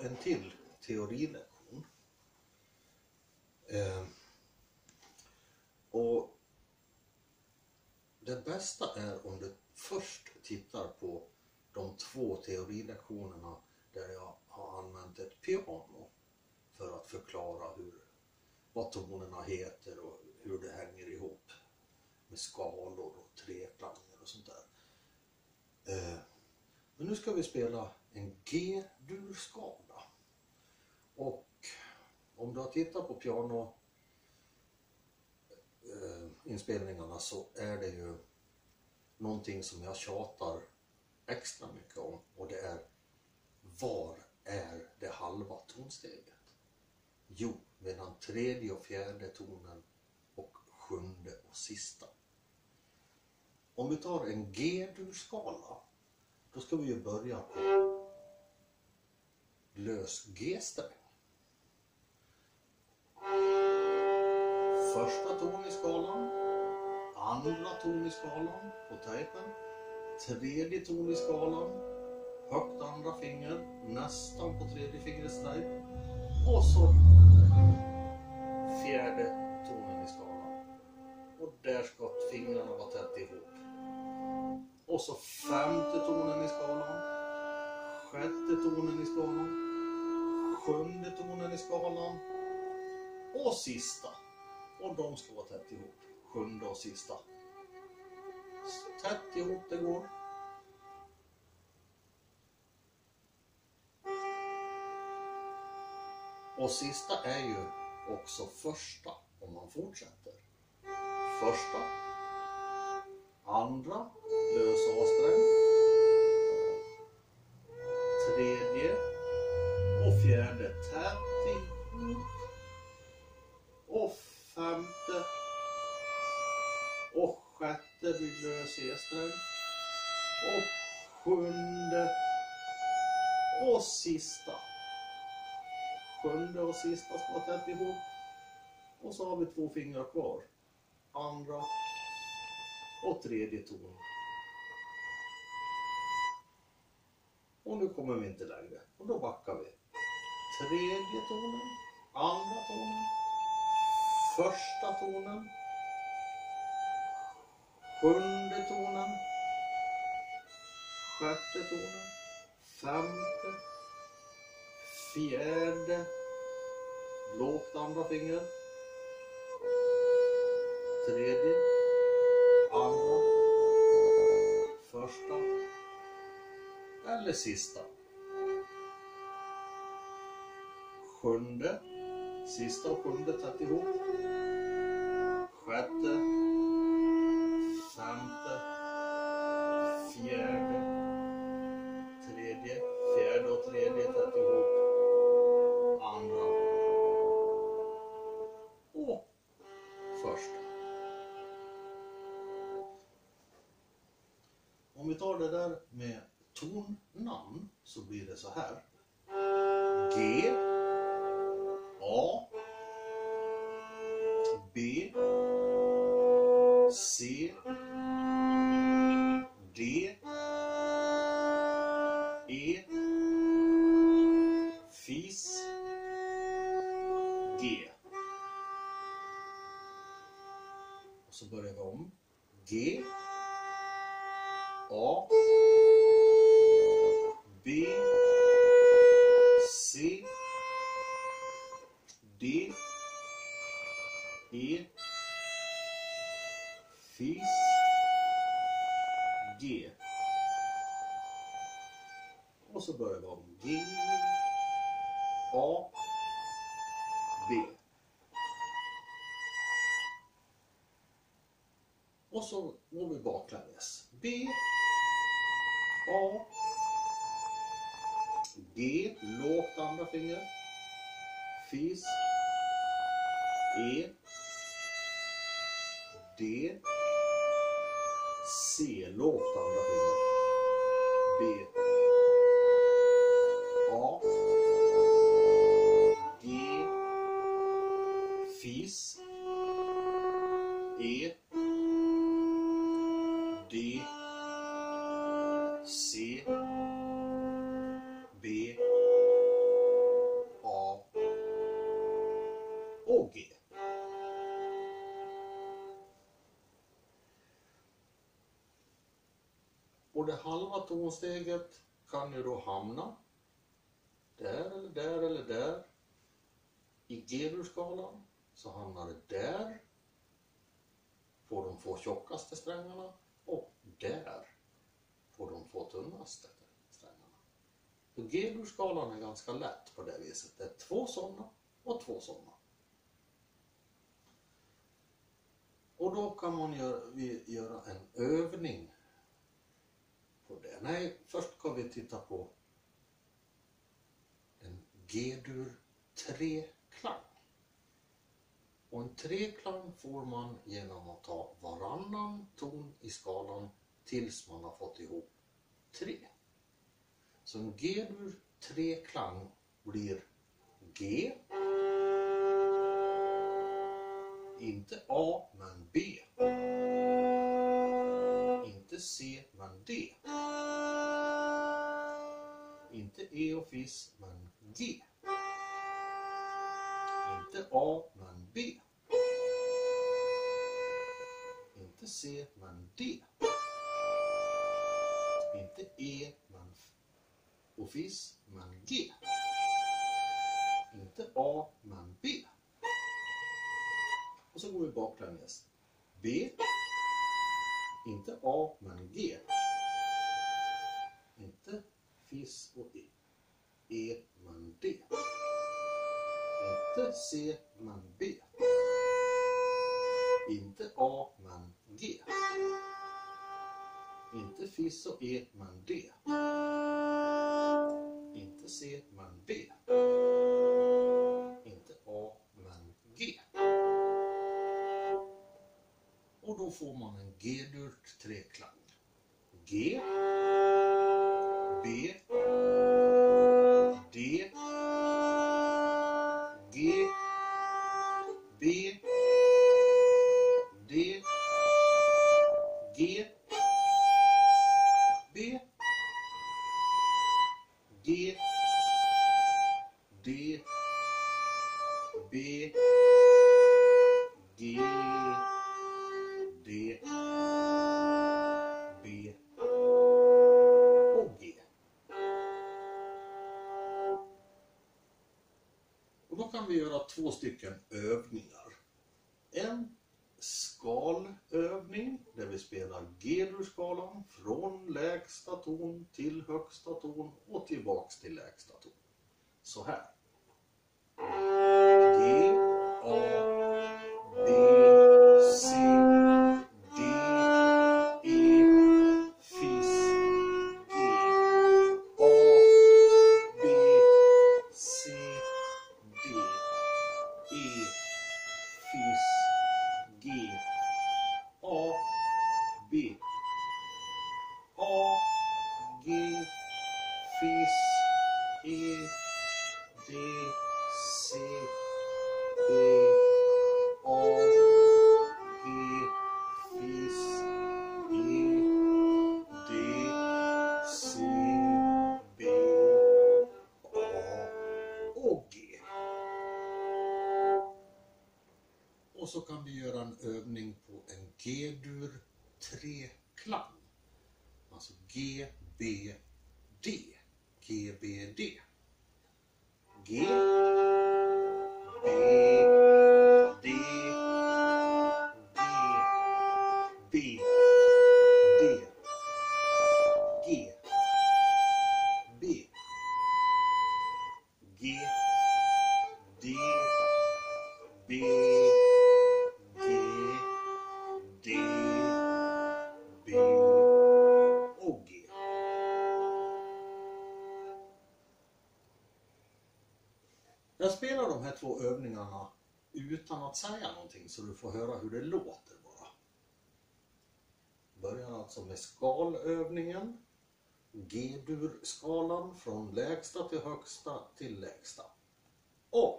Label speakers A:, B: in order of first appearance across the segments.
A: en till teorilektion. Och det bästa är om du först tittar på de 2 teorilektionerna där jag har använt ett piano för att förklara vad tonerna heter och hur det hänger ihop med skalor och treklanger och sånt där. Men nu ska vi spela en G-dur-skala. Och om du har tittat på pianoinspelningarna så är det ju någonting som jag tjatar extra mycket om. Och det är, var är det halva tonsteget? Jo, mellan 3:e och 4:e tonen och 7:e och sista. Om vi tar en G-dur-skala, då ska vi ju börja på lös G-sträng. Första ton i skalan, andra ton i skalan på tejpen, 3:e ton i skalan, högt andra finger, nästan på 3:e fingrets tejp och så 4:e tonen i skalan. Och där ska fingrarna vara tätt ihop. Och så 5:e tonen i skalan, 6:e tonen i skalan, 7:e tonen i skalan och sista. Och de ska vara tätt ihop, 7:e och sista. Tätt ihop det går. Och sista är ju också första om man fortsätter. Första, andra, lös A-sträng, 3:e och 4:e tätt ihop och 5:e och 6:e vid lös E-sträng och 7:e och sista. 7:e och sista ska vara tätt ihop. Och så har vi 2 fingrar kvar. Andra och 3:e ton. Och nu kommer vi inte längre. Och då backar vi. 3:e tonen, andra tonen, första tonen, 7:e tonen, 6:e tonen, 5:e, 4:e, lågt andra finger, 3:e, andra, första eller sista. 7:e, sista och 7:e tätt ihop. 6:e, 5:e, 4:e, 3:e, 4:e och 3:e tätt ihop. Andra och första. Om vi tar det där med tonnamn så blir det så här. G, A, B, C, D, E, FIS, G. Och så börjar vi om. G, A, B, C, D, E, FIS, G. Och så börjar vi om. G, A, B. Och så går vi baklänges. B, A, G, lågt andra finger, FIS, E, D, C, lågt andra finger, B, A, G, FIS, E, D, C, B, Och det halva tonsteget kan ju då hamna där eller där eller där. I G-dur-skalan så hamnar det där på de 2 tjockaste strängarna och där på de 2 tunnaste strängarna. Så G-dur-skalan är ganska lätt på det viset. Det är 2 sådana och 2 sådana. Och då kan man göra en övning på det. Nej, först ska vi titta på en G-dur 3-klang. Och en 3-klang får man genom att ta varannan ton i skalan tills man har fått ihop 3. Så en G-dur 3-klang blir G, inte A men B, inte C men D, inte E och Fis men G, inte A men B, inte C men D, inte E men och Fis men G, inte A men B. Och så går vi baklänges. B, inte A men G, inte Fis och E, E men D, inte C men B, inte A men G, inte Fis och E men D, inte C men B, inte A men G. Och då får man en G-dur 3-klang. G, B, D, G, B, D, G, B, G, D, B, G, D, B och G. Och då kan vi göra 2 stycken övningar. En skalövning där vi spelar G-dur-skalan från lägsta ton till högsta ton och tillbaks till lägsta ton. Så här. G, A, B, C, D, E, Fis, G, A, B, C, D, E, Fis, G, A, B, A, G, Fis, E, D, C, B, A, G, Fis, E, D, C, B, A och G. Och så kan vi göra en övning på en G-dur 3-klang. Alltså G, B, D. G, B, D. G, B, D, G, B, D, G, B, G, D, B, G, D, B och G. Jag spelar de här 2 övningarna utan att säga någonting så du får höra hur det låter bara. Börjar alltså med skalövningen. G-dur-skalan från lägsta till högsta till lägsta. Och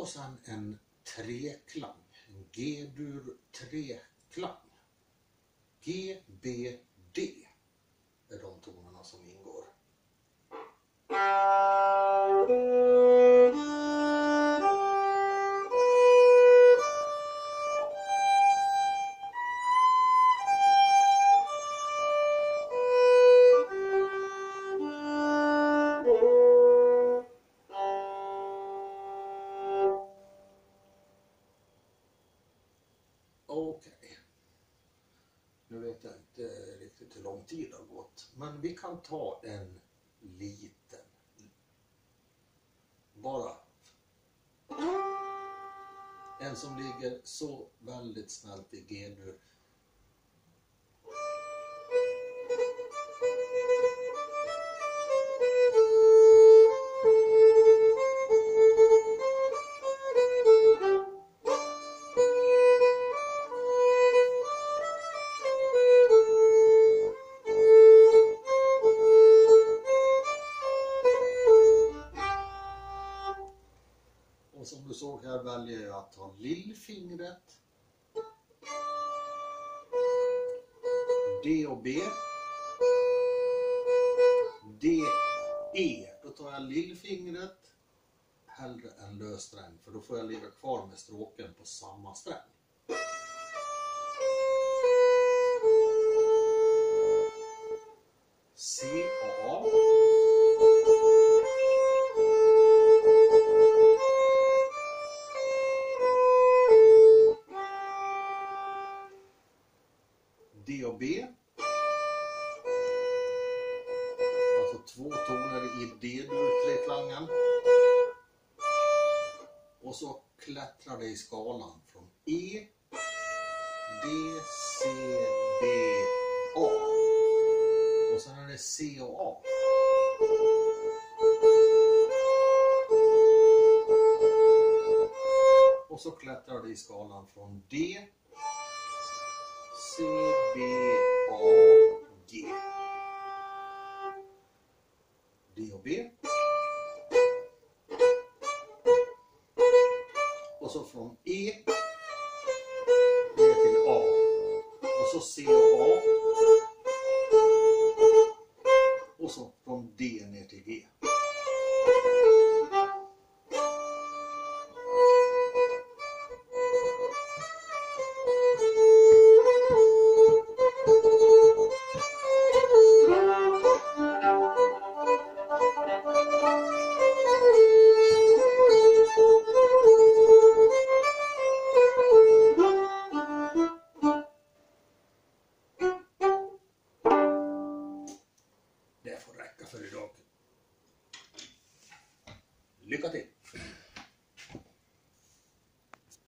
A: Och sen en treklang, en G-dur treklang. G, B, D är de tonerna som ingår. Okej. Nu vet jag inte riktigt hur lång tid det har gått. Men vi kan ta en liten. Bara. En som ligger så väldigt snällt i G-dur. Och som du såg här väljer jag att ta lillfingret, D och B, D, E. Då tar jag lillfingret hellre än lös sträng, för då får jag ligga kvar med stråken på samma sträng. C och A. D och B. Alltså 2 toner i D-dur treklangen. Och så klättrar det i skalan från E, D, C, B, A. Och sen är det C och A. Och så klättrar det i skalan från D, C, B, A, G. D och B. Och så från E ner till A. Och så C och A. Och så från D ner till G. Det får räcka för idag. Lycka till!